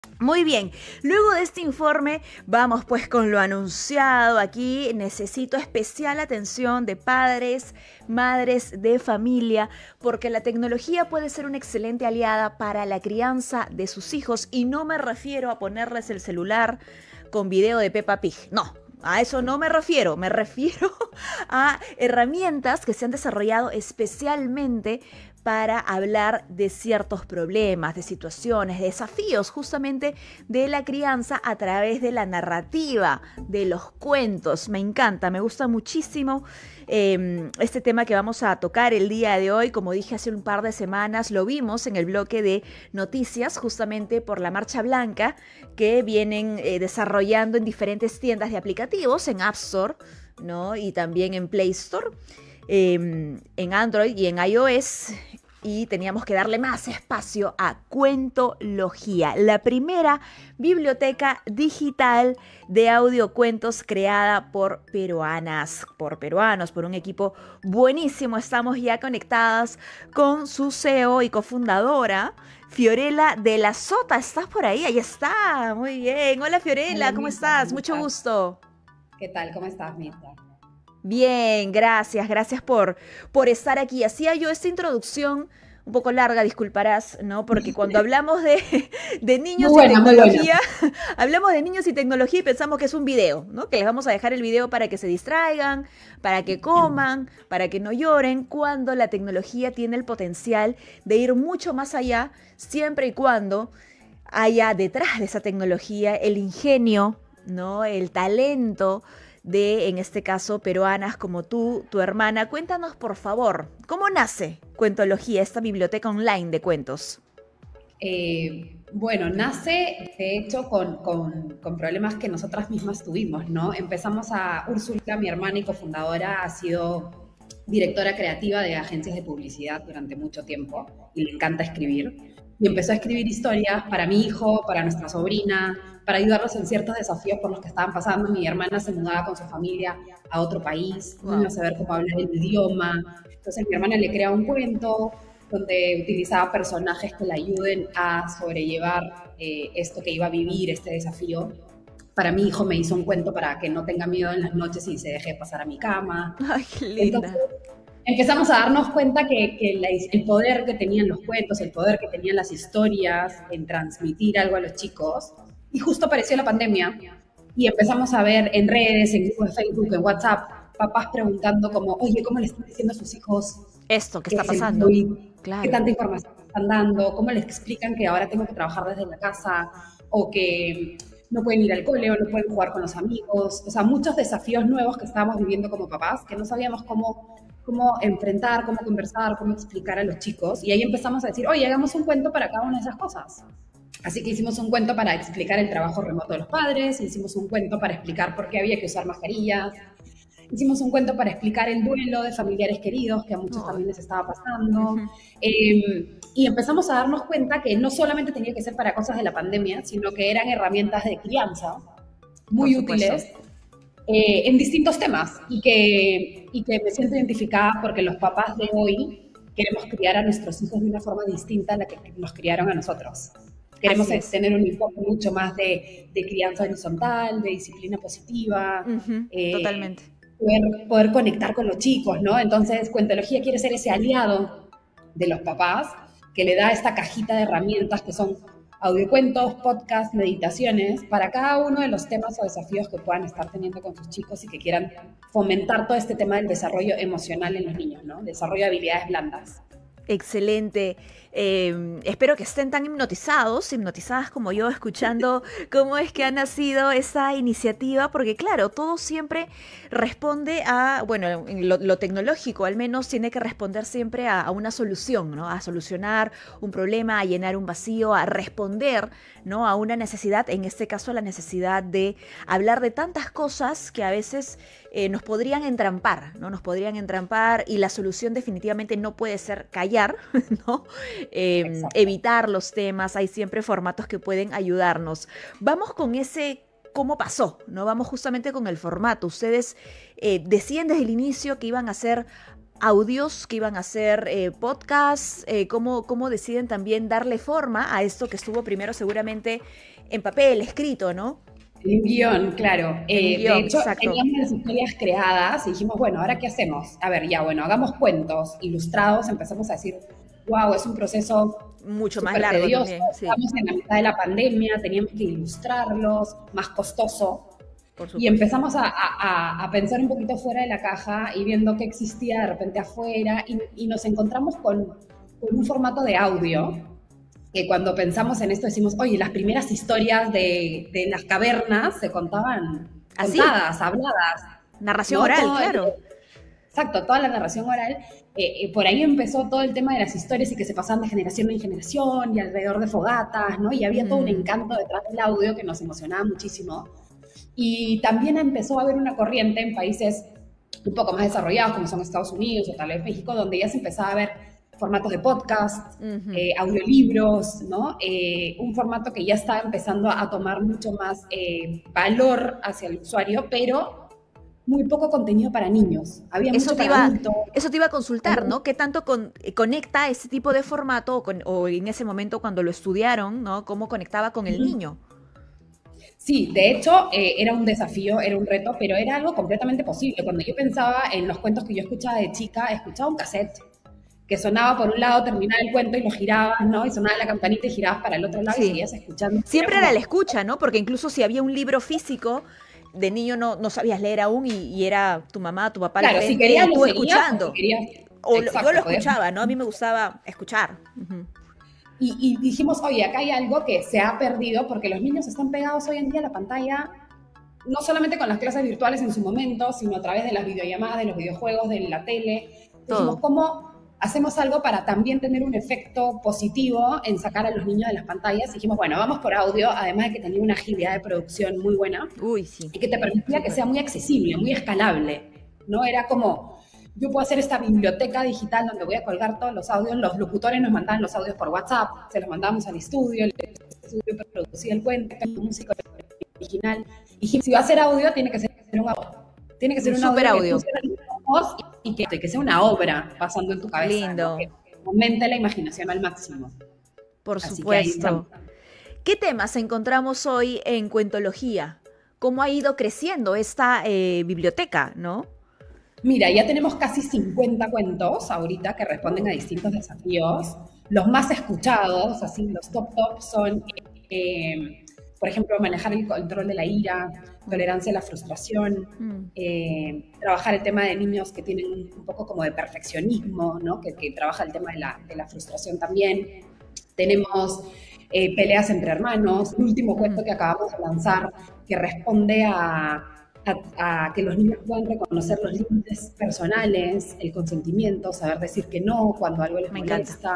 Muy bien, luego de este informe vamos pues con lo anunciado. Aquí necesito especial atención de padres, madres de familia, porque la tecnología puede ser una excelente aliada para la crianza de sus hijos y no me refiero a ponerles el celular con video de Peppa Pig, no. A eso no me refiero a herramientas que se han desarrollado especialmente para hablar de ciertos problemas, de situaciones, de desafíos justamente de la crianza a través de la narrativa, de los cuentos. Me encanta, me gusta muchísimo este tema que vamos a tocar el día de hoy. Como dije hace un par de semanas, lo vimos en el bloque de noticias justamente por la Marcha Blanca que vienen desarrollando en diferentes tiendas de aplicativos, en App Store, ¿no? Y también en Play Store, en Android y en iOS. Y teníamos que darle más espacio a Cuentología, la primera biblioteca digital de audiocuentos creada por peruanas, por peruanos, por un equipo buenísimo. Estamos ya conectadas con su CEO y cofundadora, Fiorella de la Sota. ¿Estás por ahí? Ahí está, muy bien. Hola Hola Fiorella, ¿cómo Mirta, estás? ¿cómo Mucho estás? gusto. ¿Qué tal? ¿Cómo estás, Mirta? Bien, gracias por estar aquí. Hacía yo esta introducción un poco larga, disculparás, ¿no? Porque cuando hablamos de Muy niños y buena, muy buena. tecnología, hablamos de niños y tecnología y pensamos que es un video, ¿no? Que les vamos a dejar el video para que se distraigan, para que coman, para que no lloren, cuando la tecnología tiene el potencial de ir mucho más allá, siempre y cuando haya detrás de esa tecnología el ingenio, ¿no? El talento de, en este caso, peruanas como tú, tu hermana. Cuéntanos, por favor, ¿cómo nace Cuentología, esta biblioteca online de cuentos? Bueno, nace de hecho con problemas que nosotras mismas tuvimos, ¿no? Úrsula, mi hermana y cofundadora, ha sido directora creativa de agencias de publicidad durante mucho tiempo y le encanta escribir. Y empezó a escribir historias para mi hijo, para nuestra sobrina, para ayudarlos en ciertos desafíos por los que estaban pasando. Mi hermana se mudaba con su familia a otro país, no iba a Wow. saber cómo hablar el idioma. Entonces mi hermana le crea un cuento donde utilizaba personajes que le ayuden a sobrellevar esto que iba a vivir, este desafío. Para mi hijo me hizo un cuento para que no tenga miedo en las noches y se deje pasar a mi cama. Ay, qué Entonces linda. empezamos a darnos cuenta el poder que tenían los cuentos, el poder que tenían las historias en transmitir algo a los chicos. Y justo apareció la pandemia y empezamos a ver en redes, en grupos de Facebook, en WhatsApp, papás preguntando como, oye, ¿cómo le están diciendo a sus hijos Esto que qué está es el pasando. COVID? ¿Qué Claro. tanta información están dando? ¿Cómo les explican que ahora tengo que trabajar desde la casa? O que no pueden ir al cole o no pueden jugar con los amigos. O sea, muchos desafíos nuevos que estábamos viviendo como papás, que no sabíamos cómo enfrentar, cómo conversar, cómo explicar a los chicos. Y ahí empezamos a decir, oye, hagamos un cuento para cada una de esas cosas. Así que hicimos un cuento para explicar el trabajo remoto de los padres, hicimos un cuento para explicar por qué había que usar mascarillas, hicimos un cuento para explicar el duelo de familiares queridos, que a muchos Ay, también les estaba pasando. ujú. Y empezamos a darnos cuenta que no solamente tenía que ser para cosas de la pandemia, sino que eran herramientas de crianza Por muy supuesto. útiles en distintos temas y que me siento identificada porque los papás de hoy queremos criar a nuestros hijos de una forma distinta a la que nos criaron a nosotros. Queremos Así es. tener un enfoque mucho más de crianza horizontal, de disciplina positiva, Ujú. eh, Totalmente. poder conectar con los chicos, ¿no? Entonces, Cuentología quiere ser ese aliado de los papás que le da esta cajita de herramientas que son audiocuentos, podcasts, meditaciones, para cada uno de los temas o desafíos que puedan estar teniendo con sus chicos y que quieran fomentar todo este tema del desarrollo emocional en los niños, ¿no? Desarrollo de habilidades blandas. Excelente. Espero que estén tan hipnotizadas como yo, escuchando cómo es que ha nacido esa iniciativa, porque claro, todo siempre responde a, bueno, en lo tecnológico al menos tiene que responder siempre a una solución, ¿no? A solucionar un problema, a llenar un vacío, a responder, ¿no? A una necesidad, en este caso la necesidad de hablar de tantas cosas que a veces nos podrían entrampar, ¿no? Nos podrían entrampar y la solución definitivamente no puede ser callar, ¿no? Exacto. Evitar los temas, hay siempre formatos que pueden ayudarnos. Vamos con ese cómo pasó, ¿no? Vamos justamente con el formato. Ustedes decían desde el inicio que iban a hacer audios, que iban a ser podcasts, cómo deciden también darle forma a esto que estuvo primero seguramente en papel, escrito, ¿no? En un guión, claro. En un guión, De hecho, exacto. teníamos las historias creadas y dijimos, bueno, ¿ahora qué hacemos? A ver, ya, bueno, hagamos cuentos ilustrados. Empezamos a decir, wow, es un proceso Mucho más súper largo tedioso. también, sí, Estamos en la mitad de la pandemia, teníamos que ilustrarlos, más costoso. por Y supuesto. empezamos a pensar un poquito fuera de la caja y viendo qué existía de repente afuera y nos encontramos con un formato de audio que cuando pensamos en esto decimos, oye, las primeras historias de las cavernas se contaban Así, contadas, habladas, narración ¿no? oral, claro. Exacto, toda la narración oral. Por ahí empezó todo el tema de las historias y que se pasaban de generación en generación y alrededor de fogatas, ¿no? Y había todo un encanto detrás del audio que nos emocionaba muchísimo. Y también empezó a haber una corriente en países un poco más desarrollados, como son Estados Unidos o tal vez México, donde ya se empezaba a ver formatos de podcast, audiolibros, ¿no? Un formato que ya estaba empezando a tomar mucho más valor hacia el usuario, pero muy poco contenido para niños. Había Eso mucho te para iba, adultos. eso te iba a consultar, ¿no? ¿Qué tanto conecta ese tipo de formato o en ese momento cuando lo estudiaron, ¿no? ¿Cómo conectaba con el niño? Sí, de hecho, era un desafío, era un reto, pero era algo completamente posible. Cuando yo pensaba en los cuentos que yo escuchaba de chica, escuchaba un cassette que sonaba por un lado, terminaba el cuento y lo girabas, ¿no? Y sonaba la campanita y girabas para el otro lado y Sí. seguías escuchando. Siempre Era era como, la escucha, ¿no? Porque incluso si había un libro físico, de niño no sabías leer aún y era tu mamá, tu papá al claro, si frente querías y lo tú seguías, si escuchando. querías, Yo lo exacto, podías. escuchaba, ¿no? A mí me gustaba escuchar. Ujú. Y dijimos, oye, acá hay algo que se ha perdido porque los niños están pegados hoy en día a la pantalla, no solamente con las clases virtuales en su momento, sino a través de las videollamadas, de los videojuegos, de la tele. Dijimos, Todo. ¿cómo hacemos algo para también tener un efecto positivo en sacar a los niños de las pantallas? Dijimos, bueno, vamos por audio, además de que tenía una agilidad de producción muy buena Uy, sí. y que te permitía que Súper. sea muy accesible, muy escalable, ¿no? Era como, yo puedo hacer esta biblioteca digital donde voy a colgar todos los audios, los locutores nos mandaban los audios por WhatsApp, se los mandábamos al estudio, el estudio producía el cuento, la música original, y si va a ser audio, tiene que ser un audio. Tiene que ser Un un súper audio que tú audio. seas voz y que sea una obra pasando en tu cabeza, ¿no? Lindo. Que fomente la imaginación al máximo. Por Así que ahí estamos. supuesto. ¿Qué temas encontramos hoy en Cuentología? ¿Cómo ha ido creciendo esta biblioteca, no? Mira, ya tenemos casi 50 cuentos ahorita que responden a distintos desafíos. Los más escuchados, así los top son, por ejemplo, manejar el control de la ira, tolerancia a la frustración, trabajar el tema de niños que tienen un poco como de perfeccionismo, ¿no? Que trabaja el tema de la frustración también. Tenemos peleas entre hermanos, el último cuento que acabamos de lanzar que responde a que los niños puedan reconocer los límites personales, el consentimiento, saber decir que no cuando algo les Me molesta.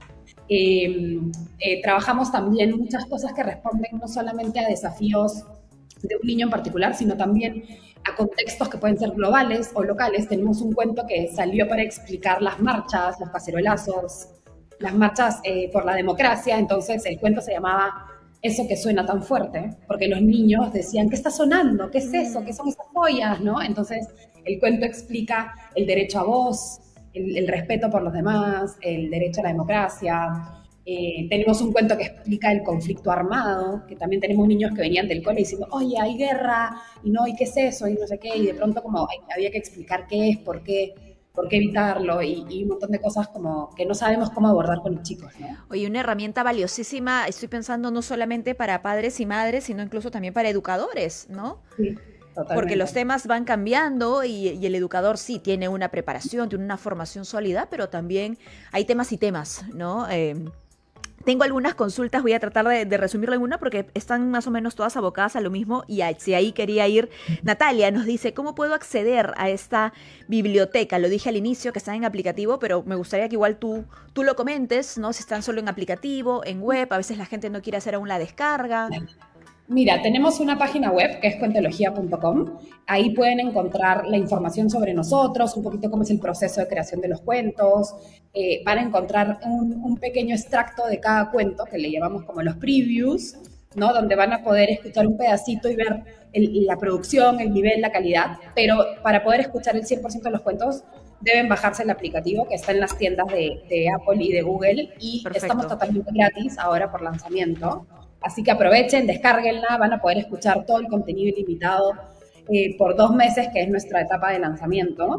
Trabajamos también muchas cosas que responden no solamente a desafíos de un niño en particular, sino también a contextos que pueden ser globales o locales. Tenemos un cuento que salió para explicar las marchas, los cacerolazos, las marchas por la democracia. Entonces el cuento se llamaba Eso que suena tan fuerte, porque los niños decían, ¿qué está sonando? ¿Qué es eso? ¿Qué son esas joyas? ¿No? Entonces el cuento explica el derecho a voz, el respeto por los demás, el derecho a la democracia. Tenemos un cuento que explica el conflicto armado, que también tenemos niños que venían del cole diciendo, oye, hay guerra, y no, ¿y qué es eso? Y no sé qué, y de pronto como había que explicar qué es, por qué evitarlo, y un montón de cosas como que no sabemos cómo abordar con los chicos, ¿no? Oye, una herramienta valiosísima, estoy pensando no solamente para padres y madres, sino incluso también para educadores, ¿no? Sí, totalmente. Porque los temas van cambiando y el educador sí tiene una preparación, tiene una formación sólida, pero también hay temas y temas, ¿no? Tengo algunas consultas, voy a tratar de resumirlo en una porque están más o menos todas abocadas a lo mismo y hacia ahí quería ir. Natalia nos dice, ¿cómo puedo acceder a esta biblioteca? Lo dije al inicio que están en aplicativo, pero me gustaría que igual tú lo comentes, ¿no? Si están solo en aplicativo, en web, a veces la gente no quiere hacer aún la descarga. Mira, tenemos una página web que es cuentología.com. Ahí pueden encontrar la información sobre nosotros, un poquito cómo es el proceso de creación de los cuentos. Van a encontrar un pequeño extracto de cada cuento que le llamamos como los previews, ¿no? Donde van a poder escuchar un pedacito y ver la producción, el nivel, la calidad. Pero para poder escuchar el 100% de los cuentos, deben bajarse el aplicativo que está en las tiendas de Apple y de Google y Perfecto. estamos totalmente gratis ahora por lanzamiento. Así que aprovechen, descárguenla, van a poder escuchar todo el contenido ilimitado por 2 meses, que es nuestra etapa de lanzamiento.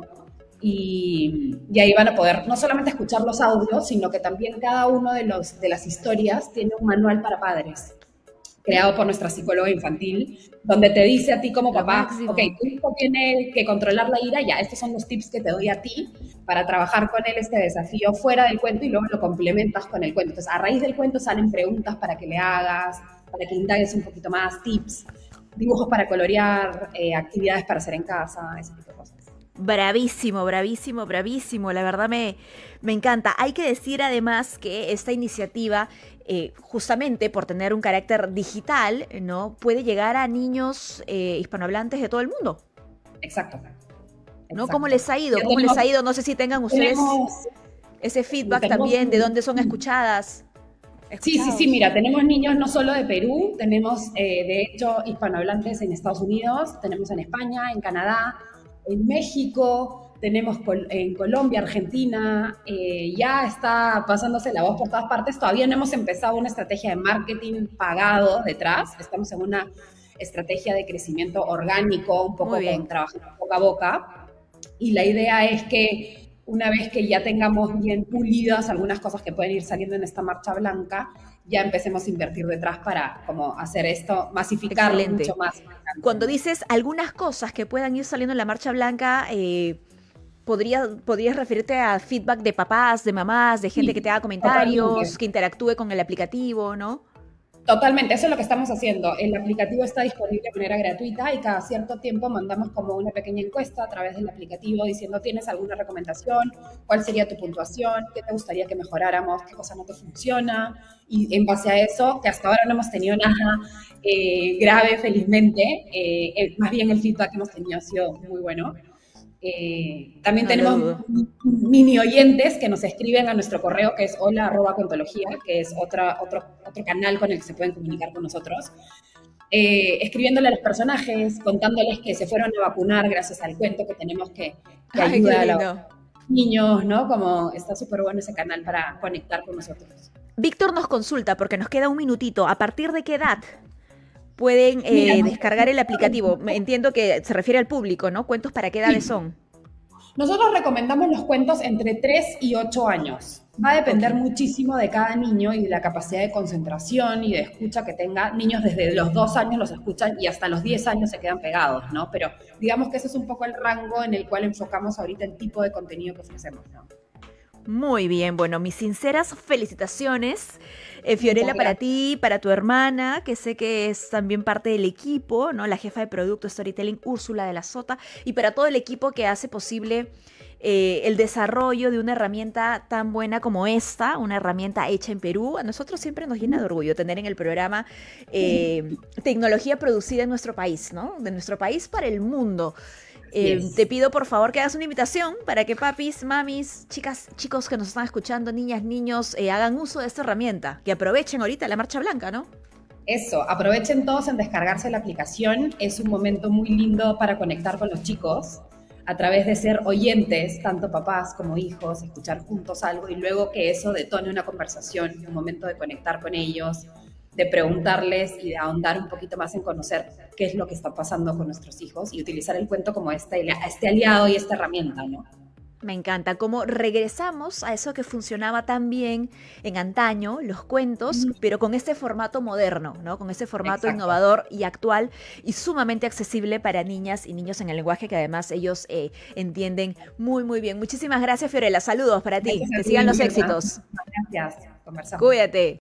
Y ahí van a poder no solamente escuchar los audios, sino que también cada uno de las historias tiene un manual para padres, creado por nuestra psicóloga infantil, donde te dice a ti como papá, ok, tu hijo tiene que controlar la ira, ya, estos son los tips que te doy a ti para trabajar con él este desafío fuera del cuento y luego lo complementas con el cuento. Entonces, a raíz del cuento salen preguntas para que le hagas, para que indagues un poquito más, tips, dibujos para colorear, actividades para hacer en casa, ese tipo de cosas. Bravísimo, bravísimo, bravísimo. La verdad me encanta. Hay que decir además que esta iniciativa, justamente por tener un carácter digital, ¿no? Puede llegar a niños hispanohablantes de todo el mundo. Exacto. ¿No? ¿Cómo les ha ido? ¿Cómo les ha ido? No sé si tengan ustedes ese feedback también de dónde son escuchadas. Sí, mira, tenemos niños no solo de Perú, tenemos de hecho hispanohablantes en Estados Unidos, tenemos en España, en Canadá, en México, tenemos en Colombia, Argentina, ya está pasándose la voz por todas partes. Todavía no hemos empezado una estrategia de marketing pagado detrás, estamos en una estrategia de crecimiento orgánico, un poco con trabajo boca a boca, y la idea es que una vez que ya tengamos bien pulidas algunas cosas que pueden ir saliendo en esta marcha blanca, ya empecemos a invertir detrás para como hacer esto, masificarlo mucho más. Cuando dices algunas cosas que puedan ir saliendo en la marcha blanca, ¿podrías referirte a feedback de papás, de mamás, de gente que te haga comentarios, totalmente, que interactúe con el aplicativo, ¿no? Totalmente, eso es lo que estamos haciendo. El aplicativo está disponible de manera gratuita y cada cierto tiempo mandamos como una pequeña encuesta a través del aplicativo diciendo, ¿tienes alguna recomendación? ¿Cuál sería tu puntuación? ¿Qué te gustaría que mejoráramos? ¿Qué cosa no te funciona? Y en base a eso, que hasta ahora no hemos tenido nada grave, felizmente, más bien el feedback que hemos tenido ha sido muy bueno. También tenemos mini oyentes que nos escriben a nuestro correo que es hola@cuentología, que es otro canal con el que se pueden comunicar con nosotros, escribiéndole a los personajes, contándoles que se fueron a vacunar gracias al cuento que tenemos que ayuda a los niños, ¿no? Como está súper bueno ese canal para conectar con nosotros. Víctor nos consulta, porque nos queda un minutito, ¿a partir de qué edad pueden descargar el aplicativo? Entiendo que se refiere al público, ¿no? ¿Cuentos para qué edades son? Nosotros recomendamos los cuentos entre 3 y 8 años. Va a depender muchísimo de cada niño y de la capacidad de concentración y de escucha que tenga. Niños desde los 2 años los escuchan y hasta los 10 años se quedan pegados, ¿no? Pero digamos que ese es un poco el rango en el cual enfocamos ahorita el tipo de contenido que ofrecemos, ¿no? Muy bien, bueno, mis sinceras felicitaciones, Fiorella, para ti, para tu hermana, que sé que es también parte del equipo, ¿no? La jefa de producto Storytelling, Úrsula de la Sota, y para todo el equipo que hace posible el desarrollo de una herramienta tan buena como esta, una herramienta hecha en Perú. A nosotros siempre nos llena de orgullo tener en el programa tecnología producida en nuestro país, ¿no? De nuestro país para el mundo. Te pido por favor que hagas una invitación para que papis, mamis, chicas, chicos que nos están escuchando, niñas, niños, hagan uso de esta herramienta, que aprovechen ahorita la marcha blanca, ¿no? Eso, aprovechen todos en descargarse la aplicación, es un momento muy lindo para conectar con los chicos, a través de ser oyentes, tanto papás como hijos, escuchar juntos algo y luego que eso detone una conversación, un momento de conectar con ellos, de preguntarles y de ahondar un poquito más en conocer qué es lo que está pasando con nuestros hijos y utilizar el cuento como este aliado y esta herramienta, ¿no? Me encanta cómo regresamos a eso que funcionaba tan bien en antaño, los cuentos, pero con este formato moderno, ¿no? Con este formato innovador y actual y sumamente accesible para niñas y niños en el lenguaje que además ellos entienden muy, muy bien. Muchísimas gracias, Fiorella. Saludos para ti. Que sigan los éxitos. Gracias. Conversamos. Cuídate.